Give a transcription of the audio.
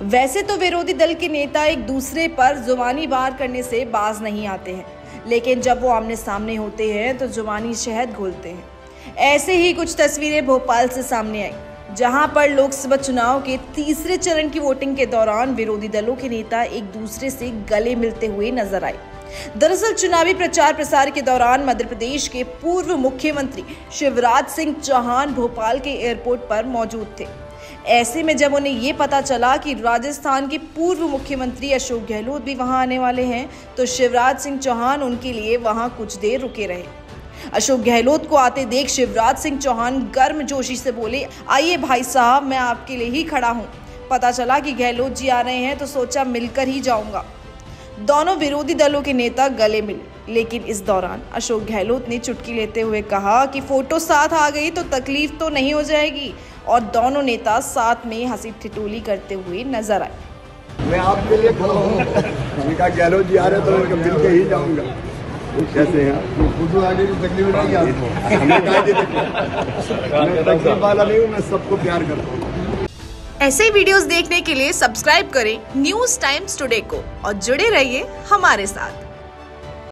वैसे तो विरोधी दल के नेता एक दूसरे पर जुबानी वार करने से बाज नहीं आते हैं, लेकिन जब वो आमने सामने होते हैं तो जुबानी शहद घोलते हैं। ऐसे ही कुछ तस्वीरें भोपाल से सामने आई, जहां पर लोकसभा चुनाव के तीसरे चरण की वोटिंग के दौरान विरोधी दलों के नेता एक दूसरे से गले मिलते हुए नजर आए। दरअसल चुनावी प्रचार प्रसार के दौरान मध्य प्रदेश के पूर्व मुख्यमंत्री शिवराज सिंह चौहान भोपाल के एयरपोर्ट पर मौजूद थे। ऐसे में जब उन्हें ये पता चला कि राजस्थान के पूर्व मुख्यमंत्री अशोक गहलोत भी वहां आने वाले हैं, तो शिवराज सिंह चौहान उनके लिए वहां कुछ देर रुके रहे। अशोक गहलोत को आते देख शिवराज सिंह चौहान गर्मजोशी से बोले, आइए भाई साहब, मैं आपके लिए ही खड़ा हूं। पता चला कि गहलोत जी आ रहे हैं तो सोचा मिलकर ही जाऊंगा। दोनों विरोधी दलों के नेता गले मिले, लेकिन इस दौरान अशोक गहलोत ने चुटकी लेते हुए कहा कि फोटो साथ आ गई तो तकलीफ तो नहीं हो जाएगी, और दोनों नेता साथ में हंसी ठिठोली करते हुए नजर आए। मैं आपके लिए खड़ा हूँ, गहलोत जी आ रहे तो मैं मिल के ही जाऊंगा। कैसे हैं? फोटो आगे की तकलीफ नहीं आती, मैं तकलीफ वाला नहीं हूँ, मैं सबको प्यार करता हूँ। ऐसे ही वीडियोस देखने के लिए सब्सक्राइब करें न्यूज़ टाइम्स टुडे को और जुड़े रहिए हमारे साथ।